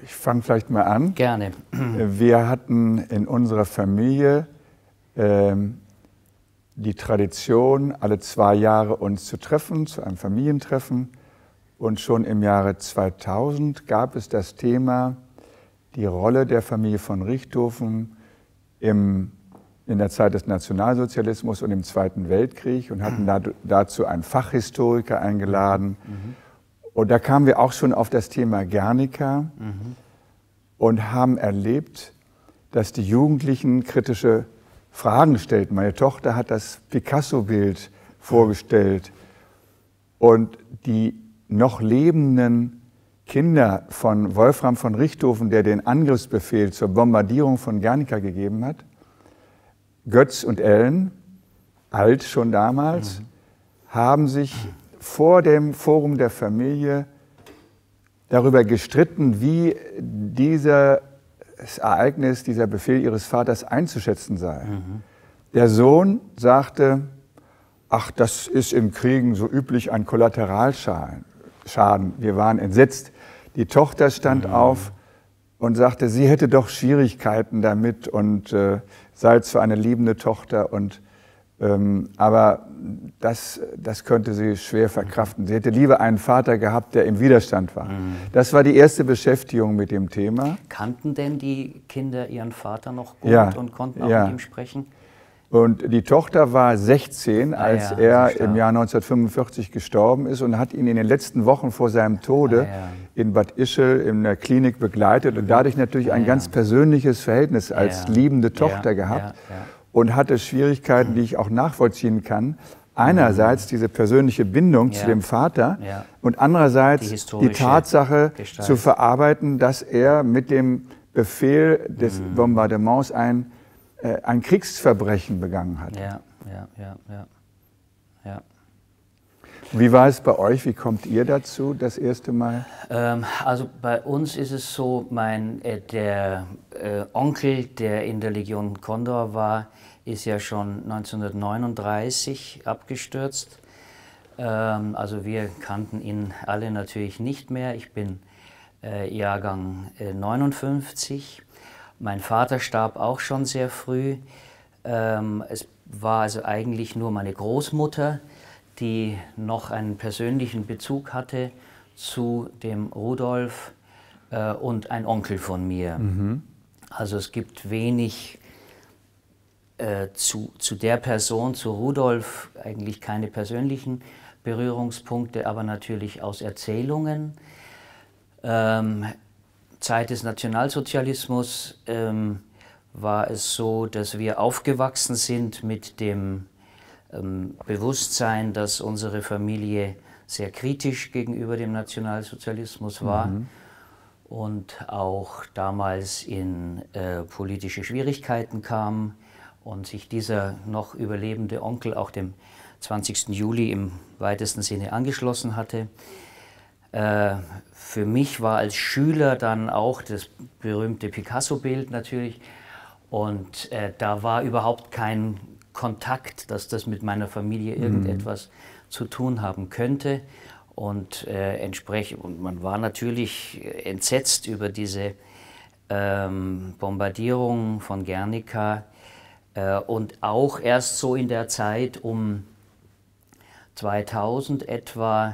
Ich fange vielleicht mal an. Gerne. Wir hatten in unserer Familie die Tradition, alle 2 Jahre uns zu treffen, zu einem Familientreffen. Und schon im Jahre 2000 gab es das Thema, die Rolle der Familie von Richthofen in der Zeit des Nationalsozialismus und im Zweiten Weltkrieg und hatten dazu einen Fachhistoriker eingeladen. Und da kamen wir auch schon auf das Thema Guernica und haben erlebt, dass die Jugendlichen kritische Fragen stellten. Meine Tochter hat das Picasso-Bild vorgestellt und die noch lebenden Kinder von Wolfram von Richthofen, der den Angriffsbefehl zur Bombardierung von Guernica gegeben hat, Götz und Ellen, alt schon damals, haben sich vor dem Forum der Familie darüber gestritten, wie dieses Ereignis, dieser Befehl ihres Vaters einzuschätzen sei. Der Sohn sagte, ach, das ist in Kriegen so üblich, ein Kollateralschaden. Wir waren entsetzt. Die Tochter stand auf und sagte, sie hätte doch Schwierigkeiten damit und sei zwar eine liebende Tochter, aber das könnte sie schwer verkraften. Sie hätte lieber einen Vater gehabt, der im Widerstand war. Das war die erste Beschäftigung mit dem Thema. Kannten denn die Kinder ihren Vater noch gut und konnten auch mit ihm sprechen? Und die Tochter war 16, als er im Jahr 1945 gestorben ist und hat ihn in den letzten Wochen vor seinem Tode in Bad Ischl in der Klinik begleitet und dadurch natürlich ein ganz persönliches Verhältnis als liebende Tochter gehabt und hatte Schwierigkeiten, die ich auch nachvollziehen kann. Einerseits diese persönliche Bindung zu dem Vater und andererseits die Tatsache zu verarbeiten, dass er mit dem Befehl des Bombardements ein Kriegsverbrechen begangen hat. Wie war es bei euch? Wie kommt ihr dazu das erste Mal? Also bei uns ist es so, der Onkel, der in der Legion Condor war, ist ja schon 1939 abgestürzt. Also wir kannten ihn alle natürlich nicht mehr. Ich bin Jahrgang 59. Mein Vater starb auch schon sehr früh. Es war also eigentlich nur meine Großmutter, die noch einen persönlichen Bezug hatte zu dem Rudolf und ein Onkel von mir. Also es gibt wenig zu der Person, zu Rudolf, eigentlich keine persönlichen Berührungspunkte, aber natürlich aus Erzählungen. Zeit des Nationalsozialismus war es so, dass wir aufgewachsen sind mit dem Bewusstsein, dass unsere Familie sehr kritisch gegenüber dem Nationalsozialismus war und auch damals in politische Schwierigkeiten kam und sich dieser noch überlebende Onkel auch dem 20. Juli im weitesten Sinne angeschlossen hatte. Für mich war als Schüler dann auch das berühmte Picasso-Bild natürlich und da war überhaupt kein Kontakt, dass das mit meiner Familie irgendetwas zu tun haben könnte und entsprechend, und man war natürlich entsetzt über diese Bombardierung von Guernica und auch erst so in der Zeit um 2000 etwa,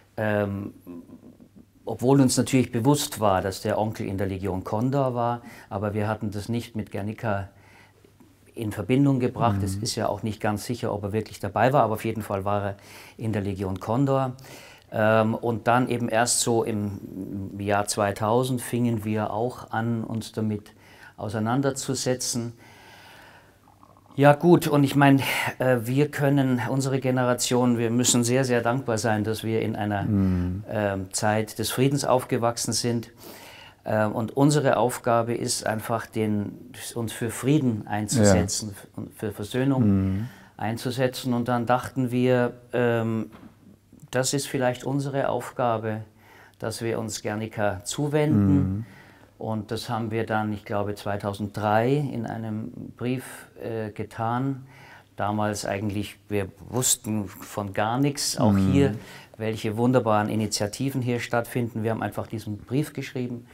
obwohl uns natürlich bewusst war, dass der Onkel in der Legion Condor war, aber wir hatten das nicht mit Guernica in Verbindung gebracht. Es ist ja auch nicht ganz sicher, ob er wirklich dabei war, aber auf jeden Fall war er in der Legion Condor. Und dann eben erst so im Jahr 2000 fingen wir auch an, uns damit auseinanderzusetzen. Ja gut, und ich meine, wir können, unsere Generation, wir müssen sehr, sehr dankbar sein, dass wir in einer Zeit des Friedens aufgewachsen sind. Und unsere Aufgabe ist einfach, uns für Frieden einzusetzen, für Versöhnung einzusetzen. Und dann dachten wir, das ist vielleicht unsere Aufgabe, dass wir uns Guernica zuwenden. Und das haben wir dann, ich glaube, 2003 in einem Brief getan. Damals eigentlich, wir wussten von gar nichts, auch hier, welche wunderbaren Initiativen hier stattfinden. Wir haben einfach diesen Brief geschrieben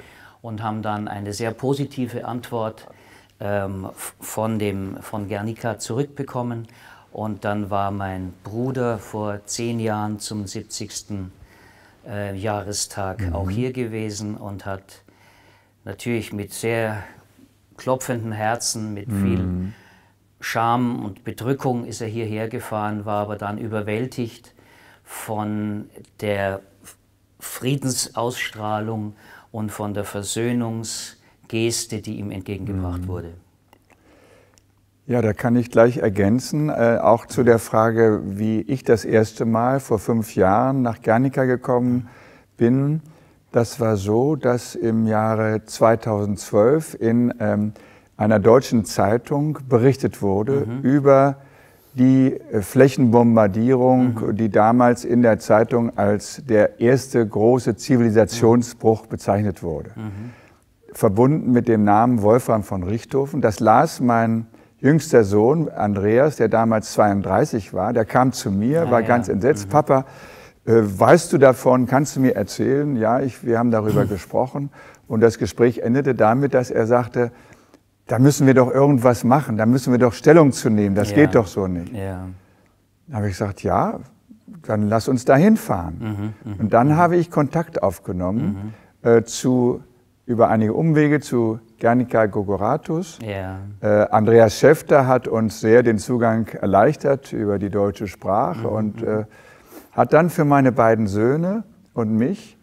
und haben dann eine sehr positive Antwort von Guernica zurückbekommen. Und dann war mein Bruder vor 10 Jahren zum 70. Jahrestag auch hier gewesen und hat natürlich mit sehr klopfenden Herzen, mit viel Scham und Bedrückung ist er hierher gefahren, war aber dann überwältigt von der Friedensausstrahlung und von der Versöhnungsgeste, die ihm entgegengebracht wurde. Ja, da kann ich gleich ergänzen, auch zu der Frage, wie ich das erste Mal vor 5 Jahren nach Guernica gekommen bin. Das war so, dass im Jahre 2012 in einer deutschen Zeitung berichtet wurde über die Flächenbombardierung, die damals in der Zeitung als der erste große Zivilisationsbruch bezeichnet wurde. Verbunden mit dem Namen Wolfram von Richthofen. Das las mein jüngster Sohn, Andreas, der damals 32 war, der kam zu mir, war ganz entsetzt. Papa, weißt du davon, kannst du mir erzählen? Ja, wir haben darüber gesprochen. Und das Gespräch endete damit, dass er sagte, da müssen wir doch irgendwas machen, da müssen wir doch Stellung zu nehmen, das geht doch so nicht. Da habe ich gesagt, ja, dann lass uns da hinfahren. Und dann habe ich Kontakt aufgenommen über einige Umwege zu Guernica Gogoratus. Andreas Schäfter hat uns sehr den Zugang erleichtert über die deutsche Sprache und hat dann für meine beiden Söhne und mich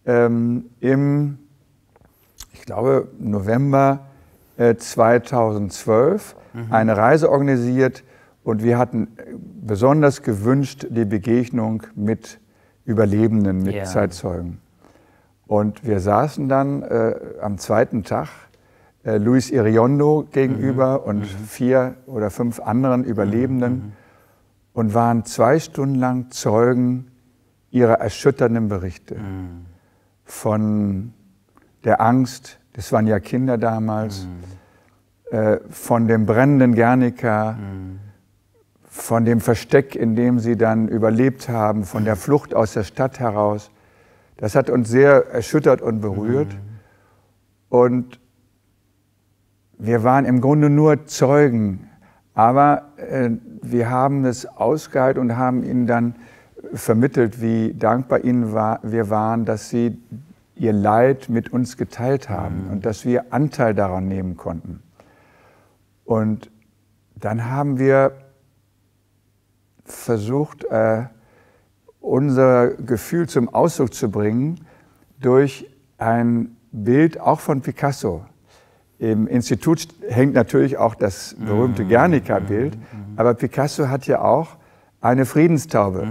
ich glaube, November 2012 eine Reise organisiert und wir hatten besonders gewünscht die Begegnung mit Überlebenden, mit Zeitzeugen. Und wir saßen dann am zweiten Tag Luis Iriondo gegenüber und 4 oder 5 anderen Überlebenden und waren 2 Stunden lang Zeugen ihrer erschütternden Berichte von der Angst, das waren ja Kinder damals, von dem brennenden Guernica, von dem Versteck, in dem sie dann überlebt haben, von der Flucht aus der Stadt heraus. Das hat uns sehr erschüttert und berührt. Und wir waren im Grunde nur Zeugen, aber wir haben es ausgehalten und haben ihnen dann vermittelt, wie dankbar wir waren, dass sie ihr Leid mit uns geteilt haben und dass wir Anteil daran nehmen konnten. Und dann haben wir versucht, unser Gefühl zum Ausdruck zu bringen durch ein Bild auch von Picasso. Im Institut hängt natürlich auch das berühmte Guernica-Bild, aber Picasso hat ja auch eine Friedenstaube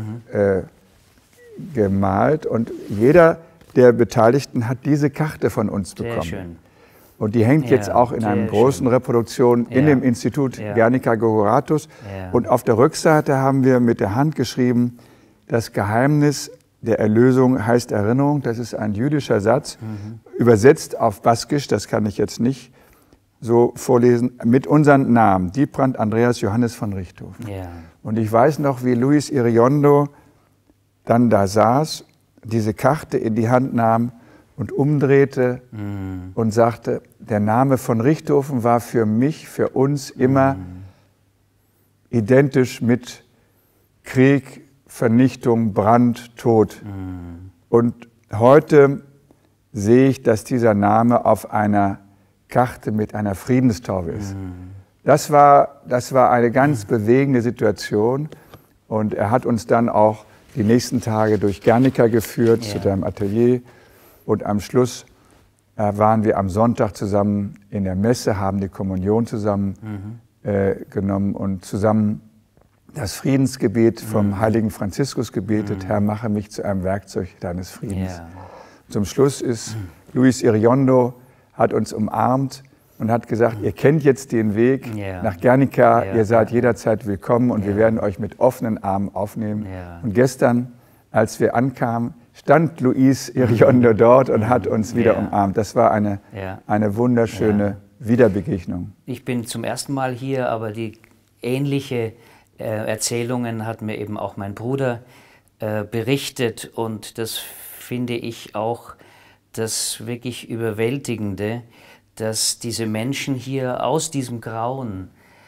gemalt und jeder der Beteiligten hat diese Karte von uns bekommen. Sehr schön. Und die hängt jetzt auch in einer großen Reproduktion in dem Institut Guernica Gogoratus. Und auf der Rückseite haben wir mit der Hand geschrieben, das Geheimnis der Erlösung heißt Erinnerung. Das ist ein jüdischer Satz, übersetzt auf Baskisch, das kann ich jetzt nicht so vorlesen, mit unseren Namen, Diebrand Andreas Johannes von Richthofen. Und ich weiß noch, wie Luis Iriondo dann da saß, diese Karte in die Hand nahm und umdrehte und sagte, der Name von Richthofen war für mich, für uns immer identisch mit Krieg, Vernichtung, Brand, Tod. Und heute sehe ich, dass dieser Name auf einer Karte mit einer Friedenstaube ist. Das war eine ganz bewegende Situation und er hat uns dann auch die nächsten Tage durch Guernica geführt zu seinem Atelier und am Schluss waren wir am Sonntag zusammen in der Messe, haben die Kommunion zusammen genommen und zusammen das Friedensgebet vom heiligen Franziskus gebetet, Herr, mache mich zu einem Werkzeug deines Friedens. Zum Schluss ist Luis Iriondo, hat uns umarmt und hat gesagt, ihr kennt jetzt den Weg nach Guernica, ihr seid jederzeit willkommen und wir werden euch mit offenen Armen aufnehmen. Und gestern, als wir ankamen, stand Luis Iriondo dort und hat uns wieder umarmt. Das war eine wunderschöne Wiederbegegnung. Ich bin zum ersten Mal hier, aber die ähnliche Erzählungen hat mir eben auch mein Bruder berichtet und das finde ich auch das wirklich Überwältigende, dass diese Menschen hier aus diesem Grauen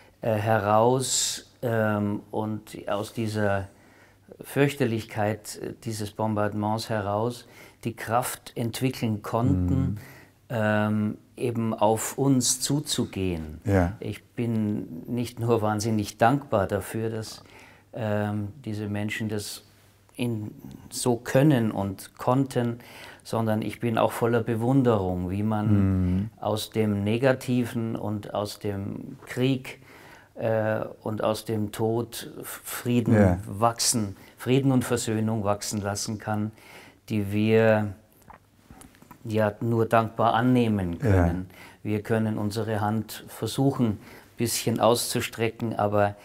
heraus und aus dieser Fürchterlichkeit dieses Bombardements heraus die Kraft entwickeln konnten, eben auf uns zuzugehen. Ja. Ich bin nicht nur wahnsinnig dankbar dafür, dass diese Menschen das so können und konnten, sondern ich bin auch voller Bewunderung, wie man aus dem Negativen und aus dem Krieg und aus dem Tod Frieden wachsen, Frieden und Versöhnung wachsen lassen kann, die wir ja nur dankbar annehmen können. Ja. Wir können unsere Hand versuchen, ein bisschen auszustrecken, aber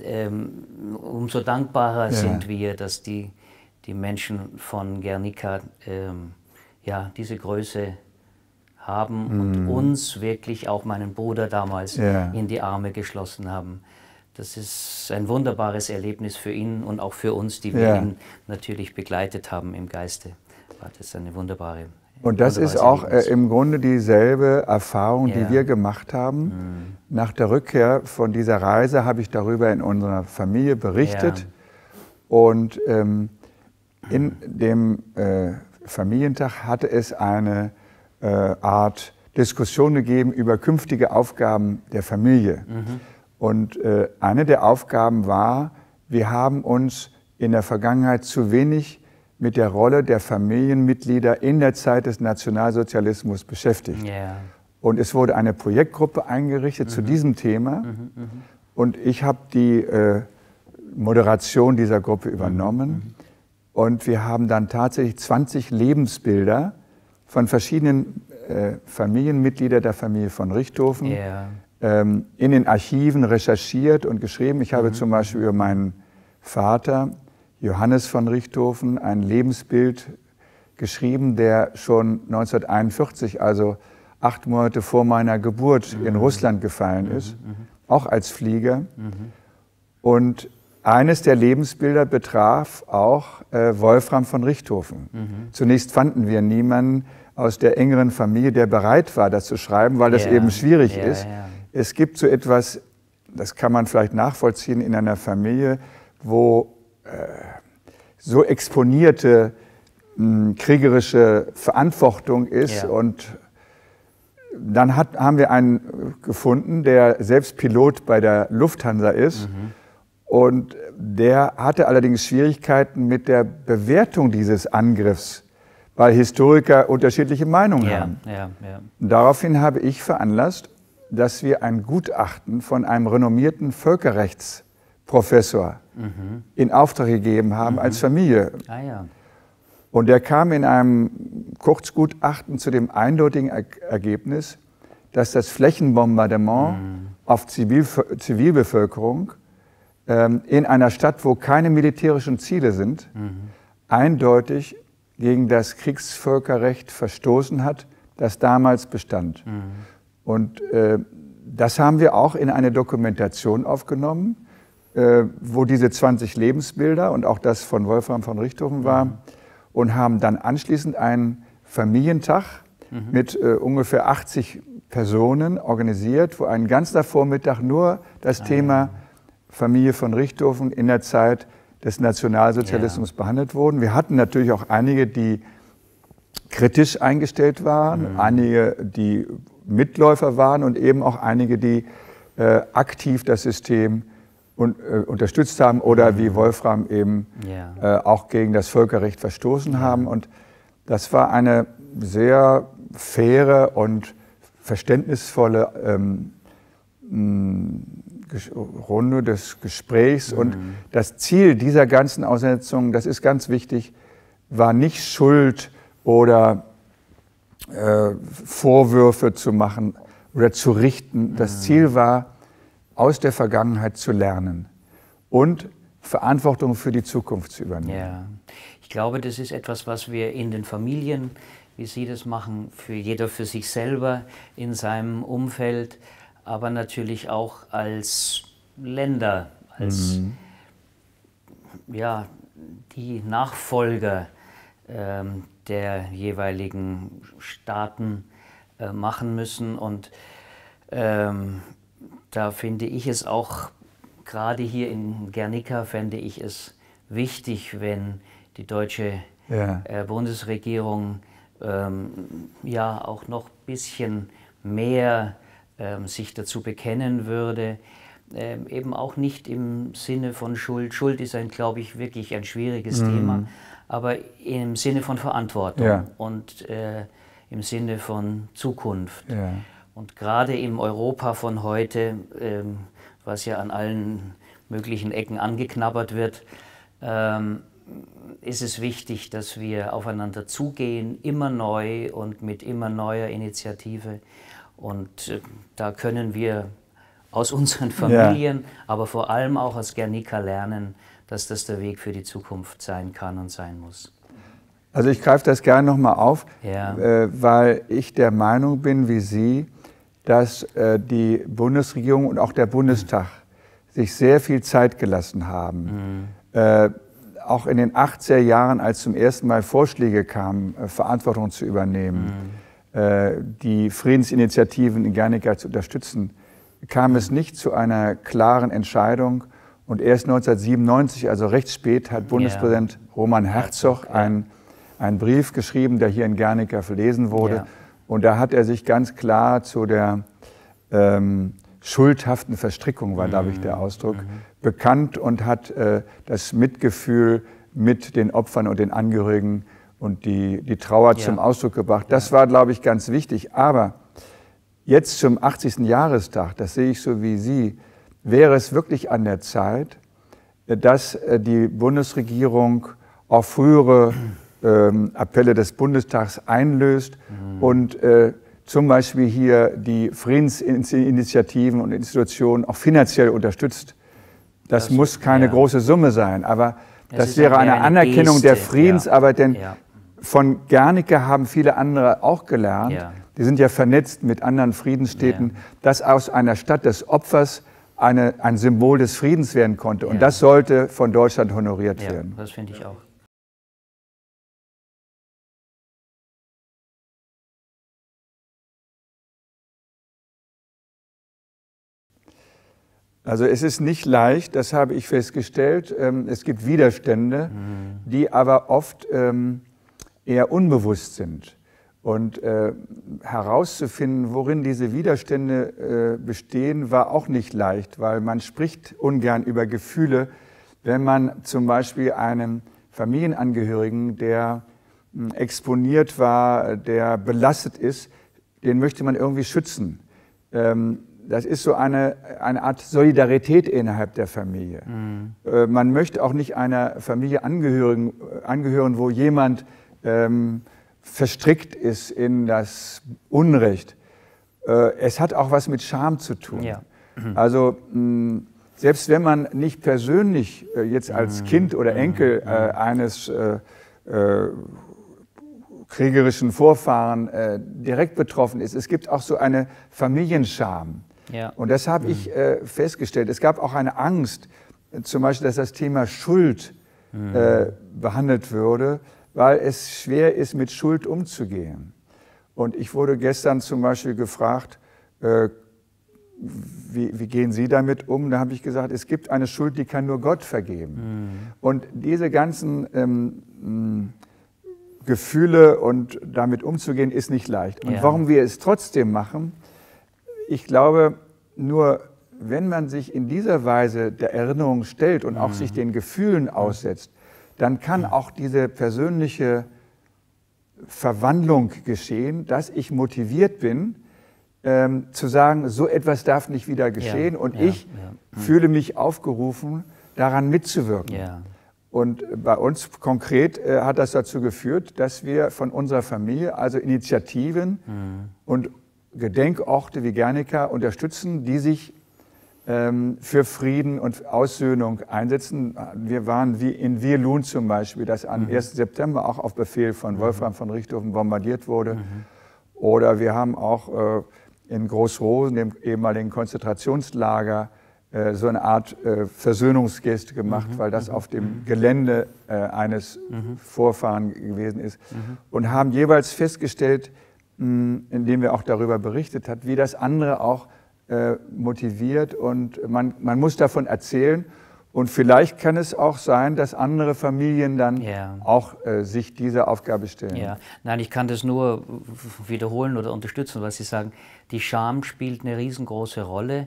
umso dankbarer sind wir, dass die Menschen von Guernica ja, diese Größe haben und uns wirklich, auch meinen Bruder damals, in die Arme geschlossen haben. Das ist ein wunderbares Erlebnis für ihn und auch für uns, die wir ihn natürlich begleitet haben im Geiste. Das ist eine wunderbare Und das ist auch im Grunde dieselbe Erfahrung, die wir gemacht haben. Nach der Rückkehr von dieser Reise habe ich darüber in unserer Familie berichtet. Und in dem Familientag hatte es eine Art Diskussion gegeben über künftige Aufgaben der Familie. Und eine der Aufgaben war, wir haben uns in der Vergangenheit zu wenig mit der Rolle der Familienmitglieder in der Zeit des Nationalsozialismus beschäftigt. Und es wurde eine Projektgruppe eingerichtet zu diesem Thema. Und ich habe die Moderation dieser Gruppe übernommen. Und wir haben dann tatsächlich 20 Lebensbilder von verschiedenen Familienmitgliedern der Familie von Richthofen in den Archiven recherchiert und geschrieben. Ich habe zum Beispiel über meinen Vater, Johannes von Richthofen, ein Lebensbild geschrieben, der schon 1941, also 8 Monate vor meiner Geburt, in Russland gefallen ist, auch als Flieger. Und eines der Lebensbilder betraf auch Wolfram von Richthofen. Zunächst fanden wir niemanden aus der engeren Familie, der bereit war, das zu schreiben, weil das eben schwierig ist. Es gibt so etwas, das kann man vielleicht nachvollziehen in einer Familie, wo so exponierte kriegerische Verantwortung ist. Und dann haben wir einen gefunden, der selbst Pilot bei der Lufthansa ist. Und der hatte allerdings Schwierigkeiten mit der Bewertung dieses Angriffs, weil Historiker unterschiedliche Meinungen haben. Und daraufhin habe ich veranlasst, dass wir ein Gutachten von einem renommierten Völkerrechtsprofessor in Auftrag gegeben haben als Familie. Und der kam in einem Kurzgutachten zu dem eindeutigen Ergebnis, dass das Flächenbombardement auf Zivilbevölkerung in einer Stadt, wo keine militärischen Ziele sind, eindeutig gegen das Kriegsvölkerrecht verstoßen hat, das damals bestand. Und das haben wir auch in eine Dokumentation aufgenommen, wo diese 20 Lebensbilder und auch das von Wolfram von Richthofen war, und haben dann anschließend einen Familientag mit ungefähr 80 Personen organisiert, wo einen ganzen Vormittag nur das Thema Familie von Richthofen in der Zeit des Nationalsozialismus behandelt wurden. Wir hatten natürlich auch einige, die kritisch eingestellt waren, einige, die Mitläufer waren und eben auch einige, die aktiv das System unterstützt haben oder wie Wolfram eben auch gegen das Völkerrecht verstoßen haben. Und das war eine sehr faire und verständnisvolle Runde des Gesprächs. Und das Ziel dieser ganzen Auseinandersetzung, das ist ganz wichtig, war nicht Schuld oder Vorwürfe zu machen oder zu richten. Das Ziel war, aus der Vergangenheit zu lernen und Verantwortung für die Zukunft zu übernehmen. Ich glaube, das ist etwas, was wir in den Familien, wie Sie das machen, für jeder für sich selber in seinem Umfeld, aber natürlich auch als Länder, als die Nachfolger der jeweiligen Staaten machen müssen. Und da finde ich es auch, gerade hier in Guernica, fände ich es wichtig, wenn die deutsche Bundesregierung ja auch noch ein bisschen mehr sich dazu bekennen würde, eben auch nicht im Sinne von Schuld. Schuld ist glaube ich, wirklich ein schwieriges Thema, aber im Sinne von Verantwortung und im Sinne von Zukunft. Ja. Und gerade im Europa von heute, was ja an allen möglichen Ecken angeknabbert wird, ist es wichtig, dass wir aufeinander zugehen, immer neu und mit immer neuer Initiative. Und da können wir aus unseren Familien, aber vor allem auch aus Guernica lernen, dass das der Weg für die Zukunft sein kann und sein muss. Also ich greife das gerne nochmal auf, weil ich der Meinung bin, wie Sie, dass die Bundesregierung und auch der Bundestag sich sehr viel Zeit gelassen haben. Auch in den 80er Jahren, als zum ersten Mal Vorschläge kamen, Verantwortung zu übernehmen, die Friedensinitiativen in Guernica zu unterstützen, kam es nicht zu einer klaren Entscheidung. Und erst 1997, also recht spät, hat Bundespräsident Roman Herzog einen Brief geschrieben, der hier in Guernica verlesen wurde. Und da hat er sich ganz klar zu der schuldhaften Verstrickung, war, glaube ich, der Ausdruck, bekannt und hat das Mitgefühl mit den Opfern und den Angehörigen und die Trauer zum Ausdruck gebracht. Das war, glaube ich, ganz wichtig. Aber jetzt zum 80. Jahrestag, das sehe ich so wie Sie, wäre es wirklich an der Zeit, dass die Bundesregierung auf frühere Appelle des Bundestags einlöst und zum Beispiel hier die Friedensinitiativen und Institutionen auch finanziell unterstützt. Das muss keine große Summe sein, aber das wäre eine Anerkennung Geste der Friedensarbeit, denn von Guernica haben viele andere auch gelernt. Die sind ja vernetzt mit anderen Friedensstädten, dass aus einer Stadt des Opfers ein Symbol des Friedens werden konnte. Und das sollte von Deutschland honoriert werden. Das finde ich auch. Also es ist nicht leicht, das habe ich festgestellt. Es gibt Widerstände, die aber oft eher unbewusst sind. Und herauszufinden, worin diese Widerstände bestehen, war auch nicht leicht, weil man spricht ungern über Gefühle, wenn man zum Beispiel einem Familienangehörigen, der exponiert war, der belastet ist, den möchte man irgendwie schützen. Das ist so eine Art Solidarität innerhalb der Familie. Man möchte auch nicht einer Familie angehören, wo jemand verstrickt ist in das Unrecht. Es hat auch was mit Scham zu tun. Also selbst wenn man nicht persönlich jetzt als Kind oder Enkel eines kriegerischen Vorfahren direkt betroffen ist, es gibt auch so eine Familienscham. Und das habe ich festgestellt. Es gab auch eine Angst, zum Beispiel, dass das Thema Schuld behandelt würde, weil es schwer ist, mit Schuld umzugehen. Und ich wurde gestern zum Beispiel gefragt, wie gehen Sie damit um? Da habe ich gesagt, es gibt eine Schuld, die kann nur Gott vergeben. Und diese ganzen Gefühle und damit umzugehen, ist nicht leicht. Und warum wir es trotzdem machen, ich glaube, nur wenn man sich in dieser Weise der Erinnerung stellt und auch sich den Gefühlen aussetzt, dann kann auch diese persönliche Verwandlung geschehen, dass ich motiviert bin, zu sagen, so etwas darf nicht wieder geschehen und ich fühle mich aufgerufen, daran mitzuwirken. Und bei uns konkret hat das dazu geführt, dass wir von unserer Familie also Initiativen und Gedenkorte wie Guernica unterstützen, die sich für Frieden und Aussöhnung einsetzen. Wir waren wie in Wielun zum Beispiel, das am 1. September auch auf Befehl von Wolfram von Richthofen bombardiert wurde. Oder wir haben auch in Großrosen, dem ehemaligen Konzentrationslager, so eine Art Versöhnungsgeste gemacht, weil das auf dem Gelände eines Vorfahren gewesen ist. Und haben jeweils festgestellt, indem wir auch darüber berichtet hat, wie das andere auch motiviert, und man muss davon erzählen. Und vielleicht kann es auch sein, dass andere Familien dann auch sich dieser Aufgabe stellen. Ja, nein, ich kann das nur wiederholen oder unterstützen, was Sie sagen. Die Scham spielt eine riesengroße Rolle.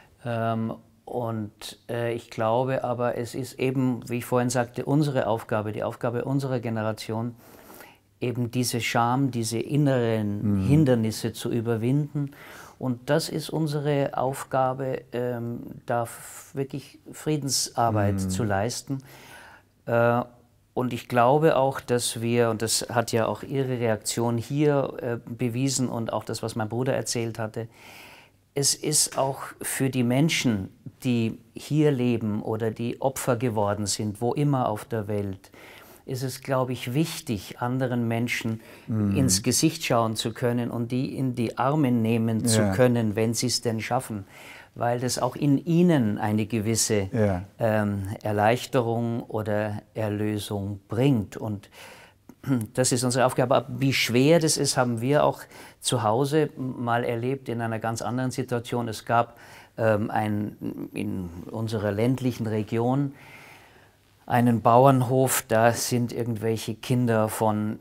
Ich glaube aber, es ist eben, wie ich vorhin sagte, unsere Aufgabe, die Aufgabe unserer Generation, eben diese Scham, diese inneren Hindernisse zu überwinden. Und das ist unsere Aufgabe, da wirklich Friedensarbeit zu leisten. Und ich glaube auch, dass wir, und das hat ja auch Ihre Reaktion hier bewiesen und auch das, was mein Bruder erzählt hatte, es ist auch für die Menschen, die hier leben oder die Opfer geworden sind, wo immer auf der Welt, ist es, glaube ich, wichtig, anderen Menschen ins Gesicht schauen zu können und die in die Arme nehmen zu können, wenn sie es denn schaffen, weil das auch in ihnen eine gewisse Erleichterung oder Erlösung bringt. Und das ist unsere Aufgabe. Aber wie schwer das ist, haben wir auch zu Hause mal erlebt in einer ganz anderen Situation. Es gab in unserer ländlichen Region einen Bauernhof, da sind irgendwelche Kinder von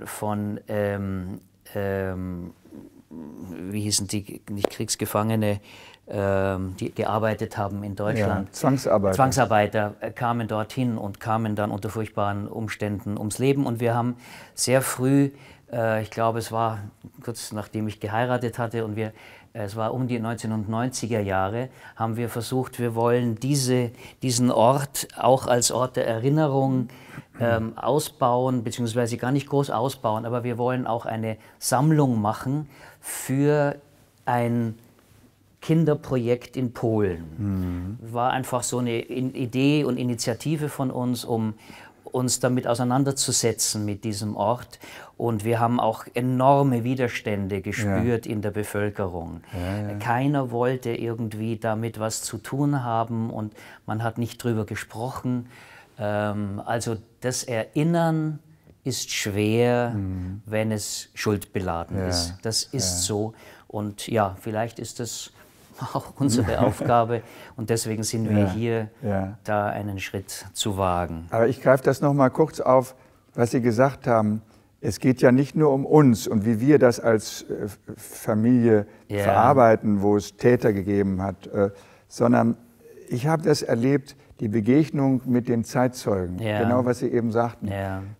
wie hießen die, nicht Kriegsgefangene, die gearbeitet haben in Deutschland. Ja, Zwangsarbeiter. Zwangsarbeiter kamen dorthin und kamen dann unter furchtbaren Umständen ums Leben. Und wir haben sehr früh, ich glaube, es war kurz nachdem ich geheiratet hatte und es war um die 1990er Jahre, haben wir versucht, wir wollen diesen Ort auch als Ort der Erinnerung ausbauen, beziehungsweise gar nicht groß ausbauen, aber wir wollen auch eine Sammlung machen für ein Kinderprojekt in Polen. War einfach so eine Idee und Initiative von uns, um uns damit auseinanderzusetzen mit diesem Ort. Und wir haben auch enorme Widerstände gespürt in der Bevölkerung. Keiner wollte irgendwie damit was zu tun haben und man hat nicht drüber gesprochen. Also das Erinnern ist schwer, wenn es schuldbeladen ist. Das ist so. Und ja, vielleicht ist das auch unsere Aufgabe und deswegen sind wir hier, da einen Schritt zu wagen. Aber ich greife das noch mal kurz auf, was Sie gesagt haben. Es geht ja nicht nur um uns und wie wir das als Familie verarbeiten, wo es Täter gegeben hat, sondern ich habe das erlebt, die Begegnung mit den Zeitzeugen, genau was Sie eben sagten.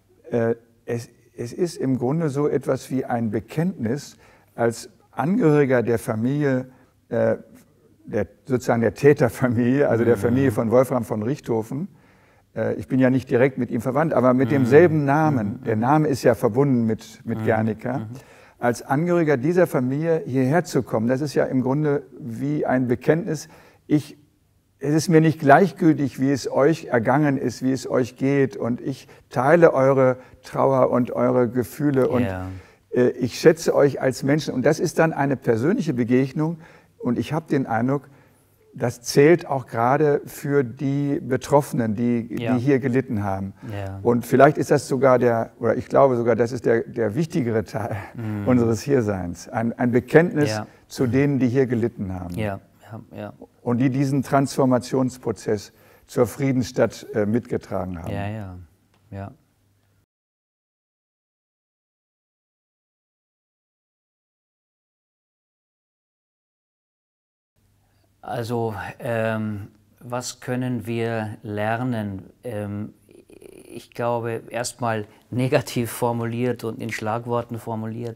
Es ist im Grunde so etwas wie ein Bekenntnis als Angehöriger der Familie, sozusagen der Täterfamilie, also der Familie von Wolfram von Richthofen. Ich bin ja nicht direkt mit ihm verwandt, aber mit demselben Namen. Der Name ist ja verbunden mit Guernica. Als Angehöriger dieser Familie hierher zu kommen, das ist ja im Grunde wie ein Bekenntnis. Es ist mir nicht gleichgültig, wie es euch ergangen ist, wie es euch geht. Und ich teile eure Trauer und eure Gefühle. Und ich schätze euch als Menschen. Und das ist dann eine persönliche Begegnung. Und ich habe den Eindruck, das zählt auch gerade für die Betroffenen, die hier gelitten haben. Und vielleicht ist das sogar oder ich glaube sogar, das ist der wichtigere Teil unseres Hierseins. Ein Bekenntnis zu denen, die hier gelitten haben. Und die diesen Transformationsprozess zur Friedensstadt mitgetragen haben. Also, was können wir lernen? Ich glaube, erstmal negativ formuliert und in Schlagworten formuliert,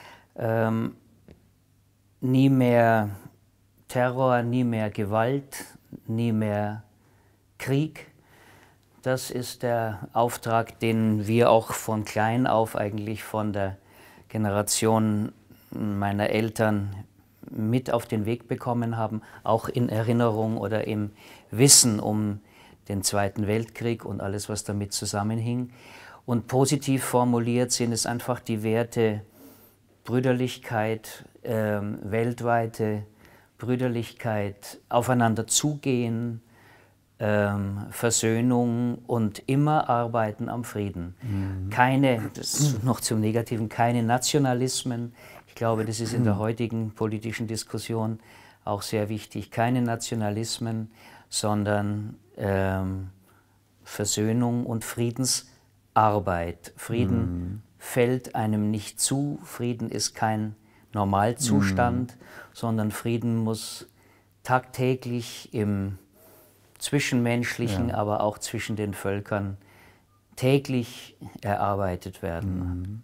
nie mehr Terror, nie mehr Gewalt, nie mehr Krieg. Das ist der Auftrag, den wir auch von klein auf eigentlich von der Generation meiner Eltern mit auf den Weg bekommen haben, auch in Erinnerung oder im Wissen um den Zweiten Weltkrieg und alles, was damit zusammenhing. Und positiv formuliert sind es einfach die Werte Brüderlichkeit, weltweite Brüderlichkeit, aufeinander zugehen, Versöhnung und immer arbeiten am Frieden. Das ist noch zum Negativen, keine Nationalismen. Ich glaube, das ist in der heutigen politischen Diskussion auch sehr wichtig. Keine Nationalismen, sondern Versöhnung und Friedensarbeit. Frieden fällt einem nicht zu, Frieden ist kein Normalzustand, sondern Frieden muss tagtäglich im Zwischenmenschlichen, aber auch zwischen den Völkern täglich erarbeitet werden.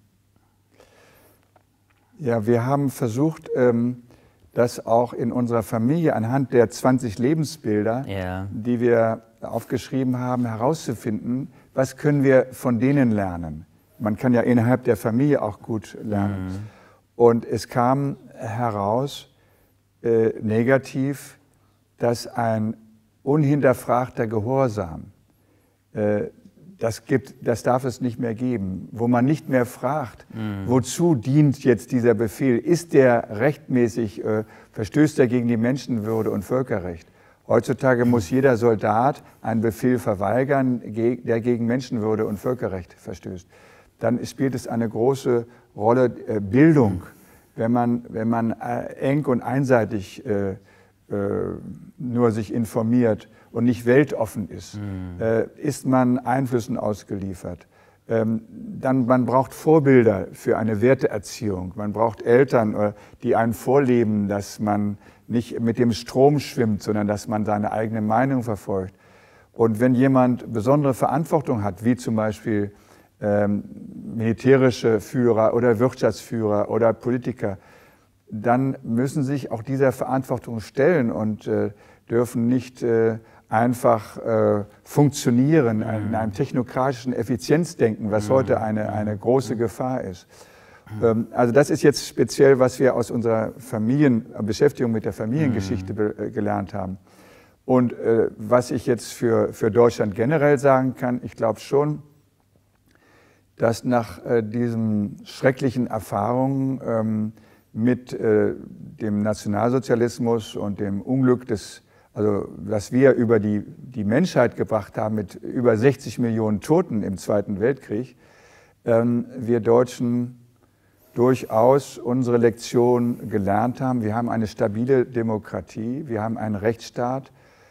Ja, wir haben versucht, das auch in unserer Familie anhand der 20 Lebensbilder, die wir aufgeschrieben haben, herauszufinden, was können wir von denen lernen. Man kann ja innerhalb der Familie auch gut lernen. Und es kam heraus, negativ, dass ein unhinterfragter Gehorsam, das darf es nicht mehr geben, wo man nicht mehr fragt, wozu dient jetzt dieser Befehl, ist der rechtmäßig, verstößt er gegen die Menschenwürde und Völkerrecht. Heutzutage muss jeder Soldat einen Befehl verweigern, der gegen Menschenwürde und Völkerrecht verstößt. Dann spielt es eine große Rolle Bildung, wenn man eng und einseitig nur sich informiert und nicht weltoffen ist, ist man Einflüssen ausgeliefert. Man braucht Vorbilder für eine Werteerziehung. Man braucht Eltern, die einen vorleben, dass man nicht mit dem Strom schwimmt, sondern dass man seine eigene Meinung verfolgt. Und wenn jemand besondere Verantwortung hat, wie zum Beispiel militärische Führer oder Wirtschaftsführer oder Politiker, dann müssen sich auch dieser Verantwortung stellen und dürfen nicht einfach funktionieren in einem technokratischen Effizienzdenken, was heute eine große Gefahr ist. Also das ist jetzt speziell, was wir aus unserer Beschäftigung mit der Familiengeschichte gelernt haben. Und was ich jetzt für Deutschland generell sagen kann, ich glaube schon, dass nach diesen schrecklichen Erfahrungen mit dem Nationalsozialismus und dem Unglück, was wir über die Menschheit gebracht haben mit über 60 Millionen Toten im Zweiten Weltkrieg, wir Deutschen durchaus unsere Lektion gelernt haben. Wir haben eine stabile Demokratie, wir haben einen Rechtsstaat,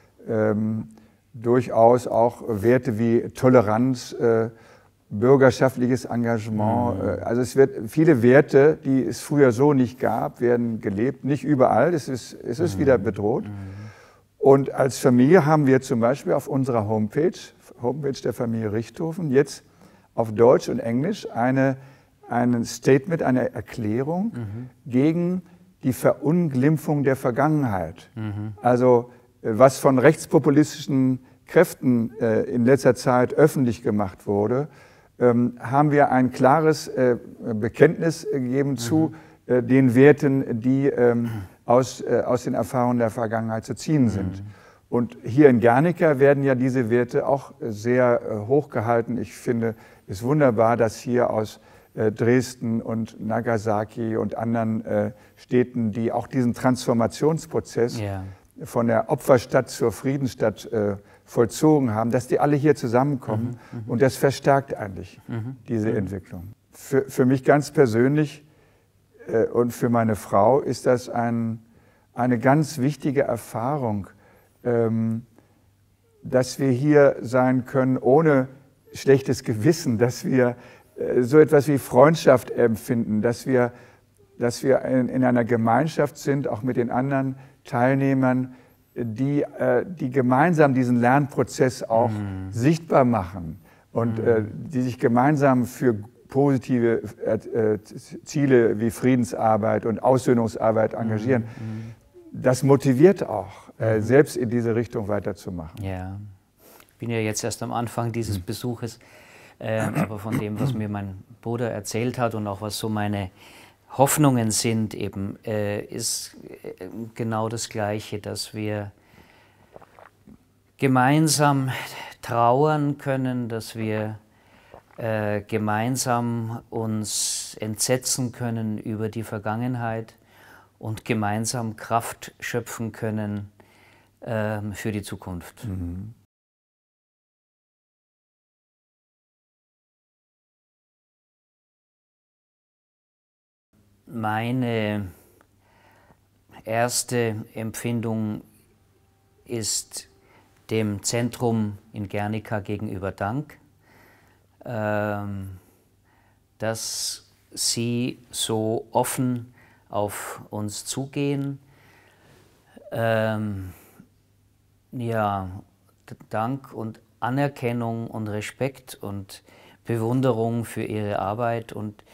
durchaus auch Werte wie Toleranz, bürgerschaftliches Engagement. Also es wird viele Werte, die es früher so nicht gab, werden gelebt. Nicht überall, es ist wieder bedroht. Und als Familie haben wir zum Beispiel auf unserer Homepage der Familie Richthofen, jetzt auf Deutsch und Englisch ein Statement, eine Erklärung gegen die Verunglimpfung der Vergangenheit. Also was von rechtspopulistischen Kräften in letzter Zeit öffentlich gemacht wurde, haben wir ein klares Bekenntnis gegeben zu den Werten, die aus den Erfahrungen der Vergangenheit zu ziehen sind. Und hier in Guernica werden ja diese Werte auch sehr hochgehalten. Ich finde es wunderbar, dass hier aus Dresden und Nagasaki und anderen Städten, die auch diesen Transformationsprozess von der Opferstadt zur Friedensstadt vollzogen haben, dass die alle hier zusammenkommen. Und das verstärkt eigentlich diese Entwicklung. Für mich ganz persönlich und für meine Frau ist das eine ganz wichtige Erfahrung, dass wir hier sein können ohne schlechtes Gewissen, dass wir so etwas wie Freundschaft empfinden, dass wir in einer Gemeinschaft sind, auch mit den anderen Teilnehmern, die gemeinsam diesen Lernprozess auch sichtbar machen und die sich gemeinsam für positive Ziele wie Friedensarbeit und Aussöhnungsarbeit engagieren. Das motiviert auch, selbst in diese Richtung weiterzumachen. Ja, ich bin ja jetzt erst am Anfang dieses Besuches, aber von dem, was mir mein Bruder erzählt hat und auch was so meine Hoffnungen sind, eben, ist genau das Gleiche, dass wir gemeinsam trauern können, dass wir gemeinsam uns entsetzen können über die Vergangenheit und gemeinsam Kraft schöpfen können für die Zukunft. Mhm. Meine erste Empfindung ist dem Zentrum in Guernica gegenüber Dank, dass Sie so offen auf uns zugehen. Ja, Dank und Anerkennung und Respekt und Bewunderung für Ihre Arbeit, und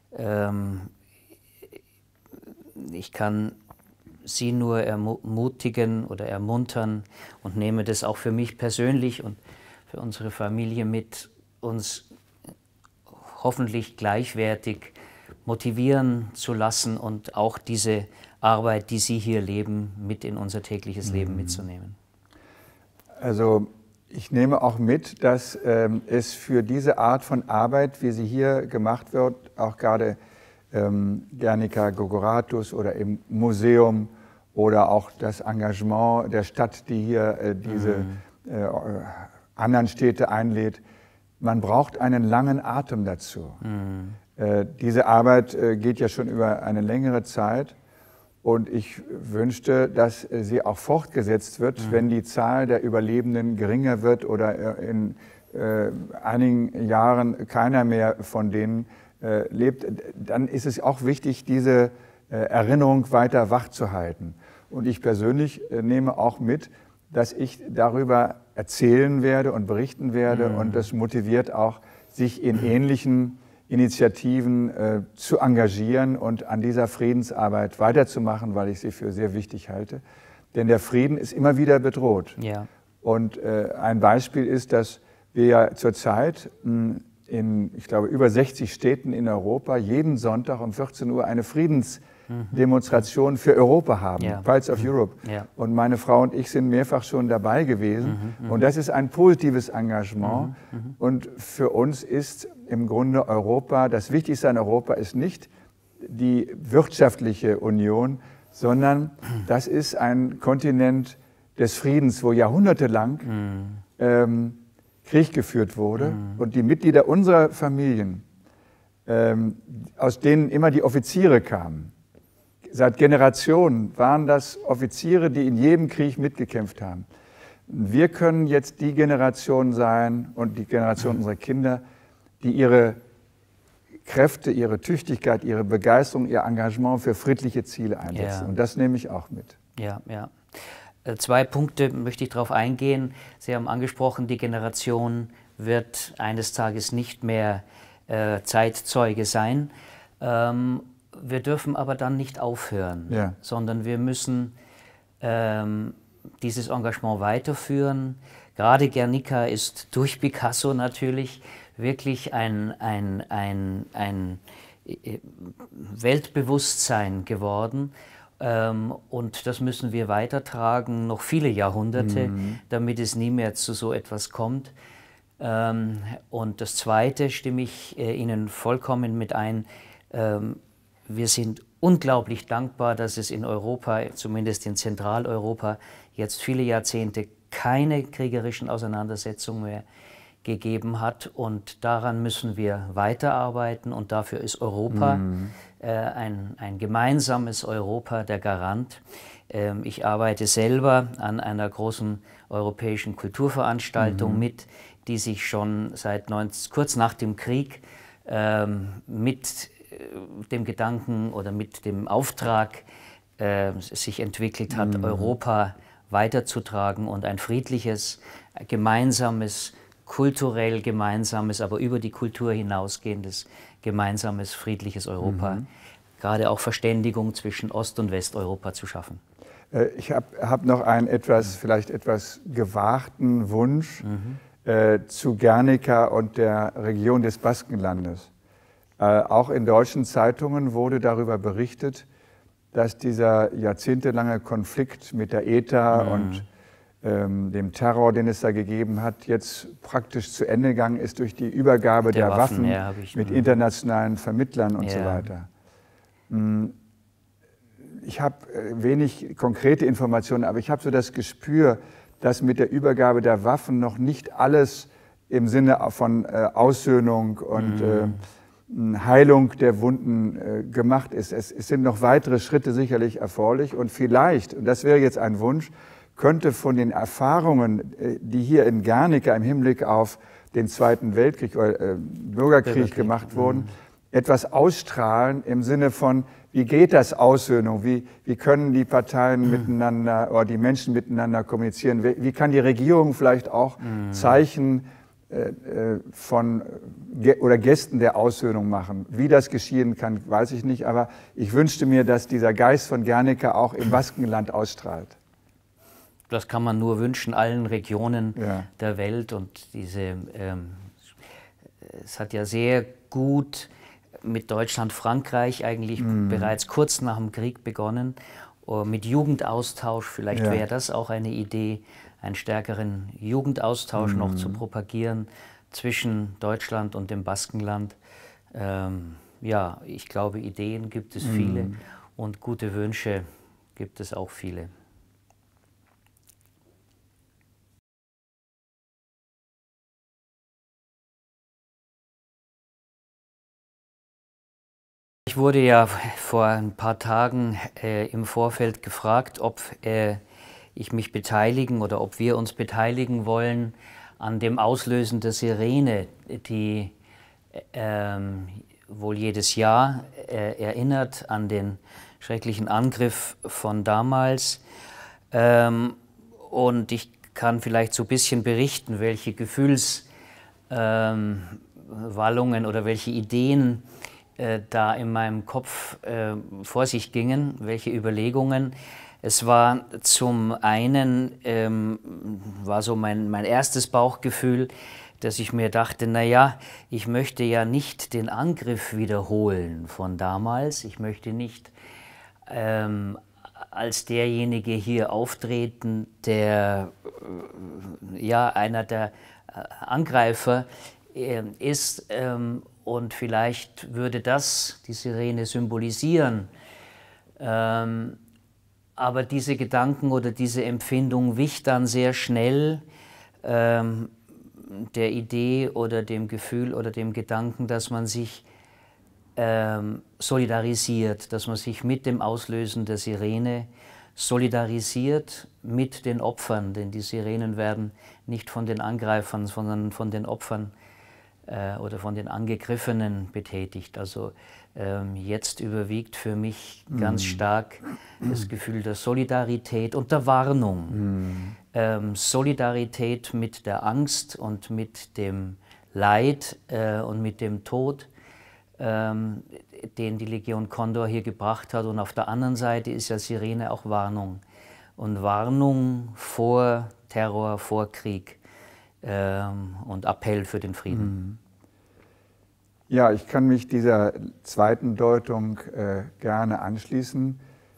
ich kann Sie nur ermutigen oder ermuntern und nehme das auch für mich persönlich und für unsere Familie mit, uns hoffentlich gleichwertig motivieren zu lassen und auch diese Arbeit, die Sie hier leben, mit in unser tägliches Leben mitzunehmen. Also ich nehme auch mit, dass es für diese Art von Arbeit, wie sie hier gemacht wird, auch gerade Guernica Gogoratus oder im Museum oder auch das Engagement der Stadt, die hier diese anderen Städte einlädt, man braucht einen langen Atem dazu. Diese Arbeit geht ja schon über eine längere Zeit. Und ich wünschte, dass sie auch fortgesetzt wird, wenn die Zahl der Überlebenden geringer wird oder in einigen Jahren keiner mehr von denen lebt. Dann ist es auch wichtig, diese Erinnerung weiter wachzuhalten. Und ich persönlich nehme auch mit, dass ich darüber erzählen werde und berichten werde. Und das motiviert auch, sich in ähnlichen Initiativen zu engagieren und an dieser Friedensarbeit weiterzumachen, weil ich sie für sehr wichtig halte. Denn der Frieden ist immer wieder bedroht. Ja. Und ein Beispiel ist, dass wir ja zurzeit in, ich glaube, über 60 Städten in Europa jeden Sonntag um 14 Uhr eine Friedensdemonstration für Europa haben, Pulse of Europe. Ja. Und meine Frau und ich sind mehrfach schon dabei gewesen. Und das ist ein positives Engagement. Und für uns ist im Grunde Europa, das Wichtigste an Europa ist nicht die wirtschaftliche Union, sondern das ist ein Kontinent des Friedens, wo jahrhundertelang Krieg geführt wurde. Und die Mitglieder unserer Familien, aus denen immer die Offiziere kamen, seit Generationen waren das Offiziere, die in jedem Krieg mitgekämpft haben. Wir können jetzt die Generation sein und die Generation unserer Kinder, die ihre Kräfte, ihre Tüchtigkeit, ihre Begeisterung, ihr Engagement für friedliche Ziele einsetzen. Ja. Und das nehme ich auch mit. Ja, ja. 2 Punkte möchte ich darauf eingehen. Sie haben angesprochen, die Generation wird eines Tages nicht mehr Zeitzeuge sein. Wir dürfen aber dann nicht aufhören, sondern wir müssen dieses Engagement weiterführen. Gerade Guernica ist durch Picasso natürlich wirklich ein Weltbewusstsein geworden. Und das müssen wir weitertragen, noch viele Jahrhunderte, damit es nie mehr zu so etwas kommt. Und das Zweite stimme ich Ihnen vollkommen mit ein. Wir sind unglaublich dankbar, dass es in Europa, zumindest in Zentraleuropa, jetzt viele Jahrzehnte keine kriegerischen Auseinandersetzungen mehr gegeben hat. Und daran müssen wir weiterarbeiten. Und dafür ist Europa ein gemeinsames Europa der Garant. Ich arbeite selber an einer großen europäischen Kulturveranstaltung mit, die sich schon kurz nach dem Krieg mit dem Gedanken oder mit dem Auftrag sich entwickelt hat, Europa weiterzutragen und ein friedliches, gemeinsames, kulturell gemeinsames, aber über die Kultur hinausgehendes, gemeinsames, friedliches Europa, gerade auch Verständigung zwischen Ost- und Westeuropa zu schaffen. Ich hab noch einen vielleicht etwas gewagten Wunsch zu Guernica und der Region des Baskenlandes. Auch in deutschen Zeitungen wurde darüber berichtet, dass dieser jahrzehntelange Konflikt mit der ETA und dem Terror, den es da gegeben hat, jetzt praktisch zu Ende gegangen ist durch die Übergabe der Waffen mit internationalen Vermittlern und so weiter. ich habe wenig konkrete Informationen, aber ich habe so das Gespür, dass mit der Übergabe der Waffen noch nicht alles im Sinne von Aussöhnung und Heilung der Wunden gemacht ist. Es sind noch weitere Schritte sicherlich erforderlich und vielleicht, und das wäre jetzt ein Wunsch, könnte von den Erfahrungen, die hier in Guernica im Hinblick auf den Zweiten Weltkrieg oder Bürgerkrieg gemacht wurden, etwas ausstrahlen im Sinne von, wie geht das Aussöhnung, wie können die Parteien miteinander oder die Menschen miteinander kommunizieren, wie kann die Regierung vielleicht auch Zeichen von oder Gesten der Aussöhnung machen. Wie das geschehen kann, weiß ich nicht, aber ich wünschte mir, dass dieser Geist von Guernica auch im Baskenland ausstrahlt. Das kann man nur wünschen, allen Regionen der Welt. Und es hat ja sehr gut mit Deutschland, Frankreich eigentlich bereits kurz nach dem Krieg begonnen, mit Jugendaustausch. Vielleicht wäre das auch eine Idee, einen stärkeren Jugendaustausch noch zu propagieren zwischen Deutschland und dem Baskenland. Ja, ich glaube, Ideen gibt es viele und gute Wünsche gibt es auch viele. Ich wurde ja vor ein paar Tagen im Vorfeld gefragt, ob ich mich beteiligen oder ob wir uns beteiligen wollen an dem Auslösen der Sirene, die wohl jedes Jahr erinnert an den schrecklichen Angriff von damals. Und ich kann vielleicht so ein bisschen berichten, welche Gefühlswallungen oder welche Ideen da in meinem Kopf vor sich gingen, welche Überlegungen. Es war zum einen, war so mein erstes Bauchgefühl, dass ich mir dachte, naja, ich möchte ja nicht den Angriff wiederholen von damals. Ich möchte nicht als derjenige hier auftreten, der ja einer der Angreifer ist. Und vielleicht würde das die Sirene symbolisieren. Aber diese Gedanken oder diese Empfindung wich dann sehr schnell der Idee oder dem Gefühl oder dem Gedanken, dass man sich solidarisiert, dass man sich mit dem Auslösen der Sirene solidarisiert mit den Opfern, denn die Sirenen werden nicht von den Angreifern, sondern von den Opfern oder von den Angegriffenen betätigt. Also jetzt überwiegt für mich ganz stark das Gefühl der Solidarität und der Warnung. Solidarität mit der Angst und mit dem Leid und mit dem Tod, den die Legion Condor hier gebracht hat. Und auf der anderen Seite ist ja Sirene auch Warnung. Und Warnung vor Terror, vor Krieg. Und Appell für den Frieden. Ja, ich kann mich dieser zweiten Deutung gerne anschließen.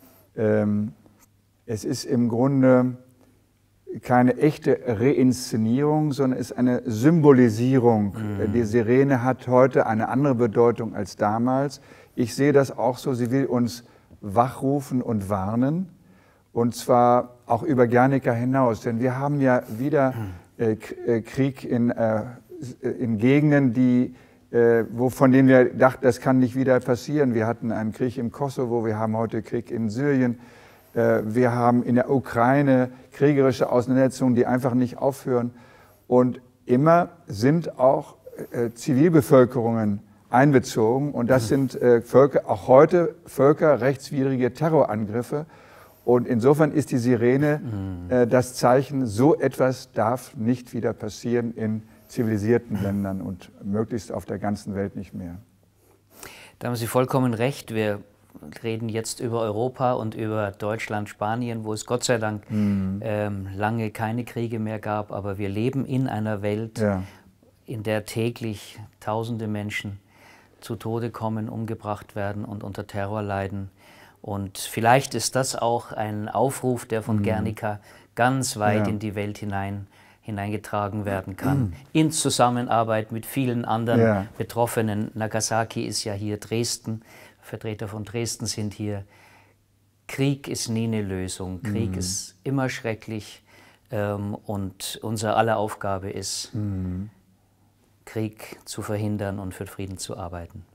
Es ist im Grunde keine echte Reinszenierung, sondern es ist eine Symbolisierung. Die Sirene hat heute eine andere Bedeutung als damals. Ich sehe das auch so, sie will uns wachrufen und warnen. Und zwar auch über Guernica hinaus, denn wir haben ja wieder Krieg in Gegenden, von denen wir dachten, das kann nicht wieder passieren. Wir hatten einen Krieg im Kosovo, wir haben heute Krieg in Syrien, wir haben in der Ukraine kriegerische Auseinandersetzungen, die einfach nicht aufhören. Und immer sind auch Zivilbevölkerungen einbezogen. Und das sind auch heute völkerrechtswidrige Terrorangriffe. Und insofern ist die Sirene das Zeichen, so etwas darf nicht wieder passieren in zivilisierten Ländern und möglichst auf der ganzen Welt nicht mehr. Da haben Sie vollkommen recht. Wir reden jetzt über Europa und über Deutschland, Spanien, wo es Gott sei Dank lange keine Kriege mehr gab. Aber wir leben in einer Welt, in der täglich tausende Menschen zu Tode kommen, umgebracht werden und unter Terror leiden. Und vielleicht ist das auch ein Aufruf, der von Guernica ganz weit in die Welt hineingetragen werden kann. In Zusammenarbeit mit vielen anderen Betroffenen. Nagasaki ist ja hier, Dresden, Vertreter von Dresden sind hier. Krieg ist nie eine Lösung. Krieg ist immer schrecklich und unsere aller Aufgabe ist, Krieg zu verhindern und für Frieden zu arbeiten.